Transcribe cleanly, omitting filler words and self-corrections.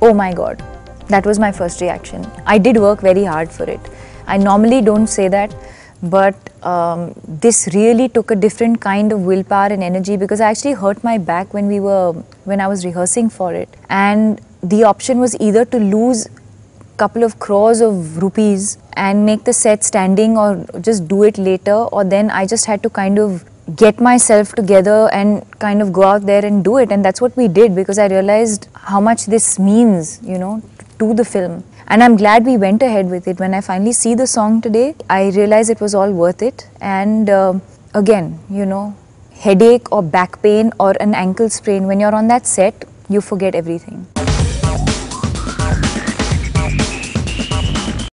Oh my God, that was my first reaction. I did work very hard for it. I normally don't say that, but this really took a different kind of willpower and energy, because I actually hurt my back when I was rehearsing for it. And the option was either to lose couple of crores of rupees and make the set standing, or just do it later, or then I just had to kind of get myself together and kind of go out there and do it. And that's what we did, because I realized how much this means, you know, to the film. And I'm glad we went ahead with it. When I finally see the song today, I realize it was all worth it. And again, you know, headache or back pain or an ankle sprain, when you're on that set, you forget everything.